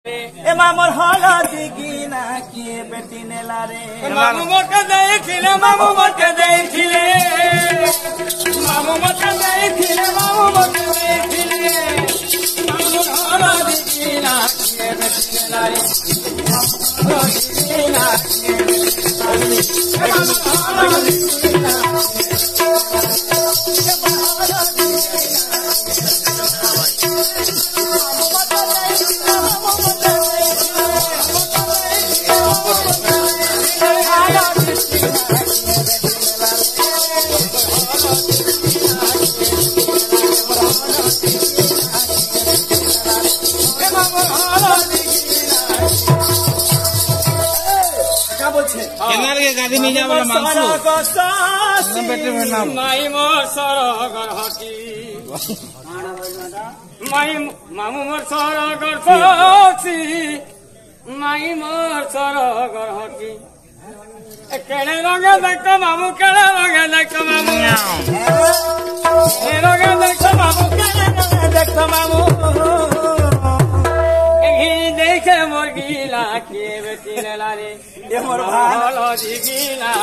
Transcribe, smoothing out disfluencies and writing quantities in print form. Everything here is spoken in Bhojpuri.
ए मामोर हलदी गिना किए बेटी नेला रे मामू मोटे देखिले मामू मोटे देखिले मामू मोटे देखिले मामू मोटे देखिले मामू हलदी गिना किए बेटी नेला रे हलदी गिना किए बेटी नेला रे गाड़ी में जा वाला मांसू बेटे में नाम माई मोर सरगर हटी माई मामू मोर सरगर हटी माई मोर सरगर हटी केड़े रंगे देख मामू केड़े रंगे देख मामू रंगे देख मामू केड़े रंगे देख मामू देखे मोर गीला के बेटी नेला रे ए मोर भालो जी गीला